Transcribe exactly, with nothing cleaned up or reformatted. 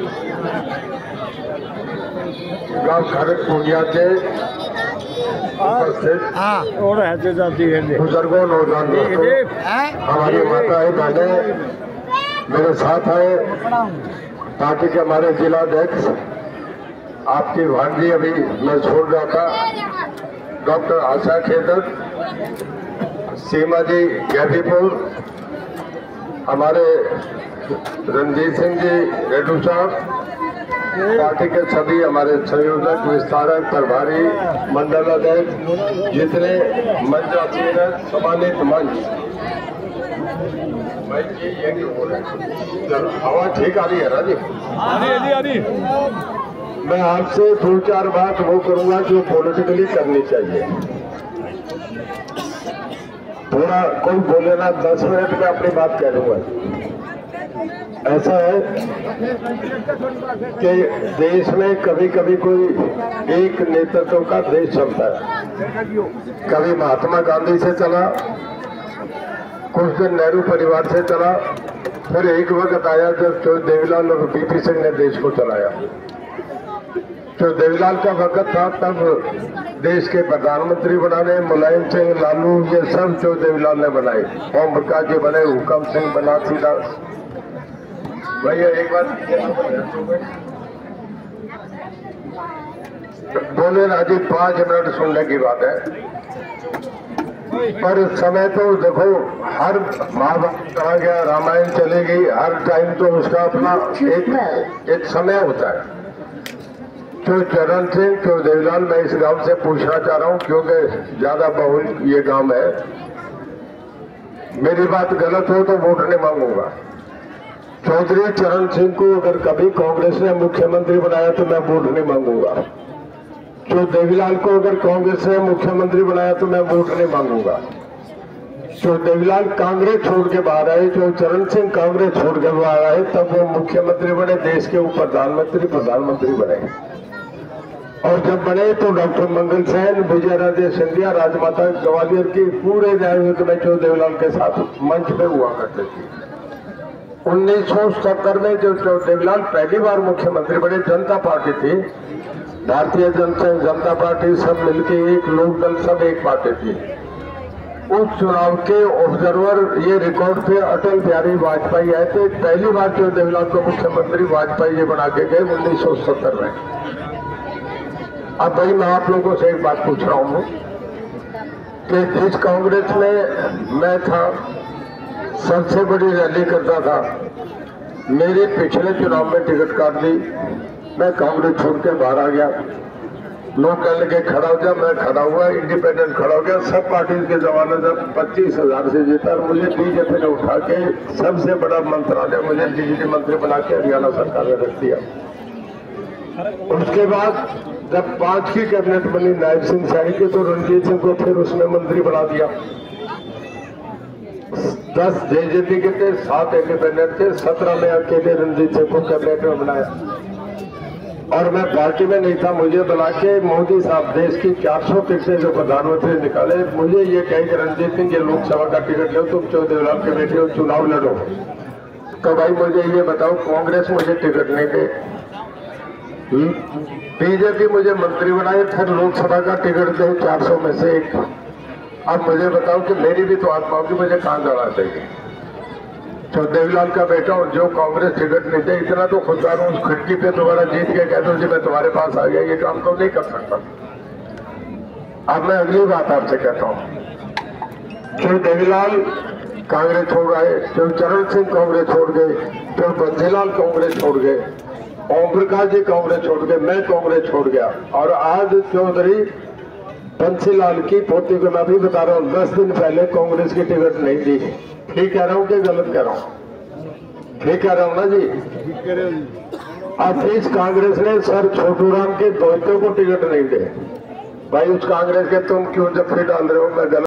गांव खरक पूर्णिया के उपस्थित बुजुर्गों नौजवान हमारी माताएं बहनें मेरे साथ आए, पार्टी के हमारे जिला अध्यक्ष आपकी भांजी अभी मैं छोड़ रहा था, डॉक्टर आशा खेदर, सीमा जी गैदीपुर, हमारे रणजीत सिंह जी रेडू साहब, पार्टी के सभी हमारे संयोजक, विस्तारक, प्रभारी, मंडल अध्यक्ष, जितने मंच आसीन है, सम्मानित मंच। भाई ये ये क्यों हो रहा है? हवा ठीक आ रही है ना जी? आ रही है जी, आ रही। मैं आपसे दो चार बात वो करूंगा जो पॉलिटिकली करनी चाहिए। थोड़ा कोई बोले ना, दस मिनट में अपनी बात कह दूंगा। ऐसा है कि देश में कभी कभी कोई एक नेतृत्व का देश चलता है। कभी महात्मा गांधी से चला, कुछ दिन नेहरू परिवार से चला, फिर एक वक्त आया जब जो देवीलाल और बीपी सिंह ने देश को चलाया। जो देवीलाल का वक्त था तब देश के प्रधानमंत्री बनाने मुलायम सिंह, लालू, ये सब जो देवीलाल ने बनाए, ओम प्रकाश जी बने, हुकम सिंह बना, सीधा भैया एक बात बोले राजी, पांच मिनट सुनने की बात है, पर समय तो देखो हर महाभारत कहा गया, रामायण चली गई, हर टाइम तो उसका अपना एक एक समय होता है। जो चरण सिंह, जो देवीलाल, मैं इस गांव से पूछना चाह रहा हूं क्योंकि ज्यादा बहुल ये गांव है, मेरी बात गलत हो तो वोट नहीं मांगूंगा। चौधरी चरण सिंह को अगर कभी कांग्रेस ने मुख्यमंत्री बनाया तो मैं वोट नहीं मांगूंगा। जो देवीलाल को अगर कांग्रेस ने मुख्यमंत्री बनाया तो मैं वोट नहीं मांगूंगा। जो देवीलाल कांग्रेस छोड़ के बाहर आए, जो चरण सिंह कांग्रेस छोड़ के बाहर आए, तब वो मुख्यमंत्री बने, देश के ऊपर प्रधानमंत्री प्रधानमंत्री बने। और जब बने तो डॉक्टर मंगल सेन, विजय राजे सिंधिया, राजमाता ग्वालियर की पूरे न्यायिक में जो देवीलाल के साथ मंच पे हुआ करते थे। उन्नीस सौ सत्तर में जो देवीलाल पहली बार मुख्यमंत्री बने, जनता पार्टी थी, भारतीय जनता जनता पार्टी सब मिलके एक लोक दल, सब एक पार्टी थी। उस चुनाव के ऑब्जर्वर ये रिकॉर्ड पे अटल बिहारी वाजपेयी आए थे, पहली बार जो देवीलाल को मुख्यमंत्री वाजपेयी जी बना के गए उन्नीस सौ सत्तर में। अब भाई मैं आप लोगों से एक बात पूछ रहा हूँ कि जिस कांग्रेस में मैं था, सबसे बड़ी रैली करता था, मेरे पिछले चुनाव में टिकट काट दी, मैं कांग्रेस छोड़ के बाहर आ गया। लोग कहने लगे खड़ा हो जा, मैं खड़ा हुआ, इंडिपेंडेंट खड़ा हो गया। सब पार्टी के जमाने में पच्चीस हजार से जीता, मुझे बीजेपी ने उठा के सबसे बड़ा मंत्रालय मुझे बिजली मंत्री बना के हरियाणा सरकार ने रख दिया। उसके बाद जब पांच की कैबिनेट बनी नायब सिंह सैनी की, तो रणजीत सिंह को फिर उसने मंत्री बना दिया। दस जेजेपी के थे, सात इंडिपेंडेंट थे, सत्रह में अकेले रणजीत सिंह को कैबिनेट में बनाया। और मैं पार्टी में नहीं था, मुझे बुला के मोदी साहब देश की चार सौ टिकटें जो प्रधानमंत्री निकाले, मुझे ये कहे कि रणजीत सिंह ये लोकसभा का टिकट लो, तुम चौधरी देवीलाल के बेटे हो, चुनाव लड़ो। तो भाई मुझे ये बताओ, कांग्रेस मुझे टिकट नहीं दे, बीजेपी मुझे मंत्री बनाए, फिर लोकसभा का टिकट दे चार सौ में से एक। अब मुझे बताओ कि मेरी भी तो आत्मा होगी, मुझे कहाँ जाना चाहिए? जो देवीलाल का बेटा और जो कांग्रेस टिकट नहीं दे, इतना तो खुददार हूँ, उस खिड़की पे दोबारा जीत के कह दो जी मैं तुम्हारे पास आ गया, ये काम तो नहीं कर सकता। अब मैं अगली बात आपसे कहता हूँ, जो देवीलाल कांग्रेस छोड़ आए, जो चरण सिंह कांग्रेस छोड़ गए, जो बंसीलाल कांग्रेस छोड़ गए, ओम प्रकाश जी कांग्रेस छोड़ गए, मैं कांग्रेस छोड़ गया, और आज चौधरी बंसीलाल की पोती को मैं भी बता रहा हूँ, दस दिन पहले कांग्रेस की टिकट नहीं दी। ठीक कह रहा हूँ कि गलत कह रहा हूँ? ठीक कह रहा हूँ ना जी? अब इस कांग्रेस ने सर छोटूराम के दोस्तों को टिकट नहीं दे। भाई उस कांग्रेस के तुम क्यों जफ्फे डाल रहे हो? मैं गलत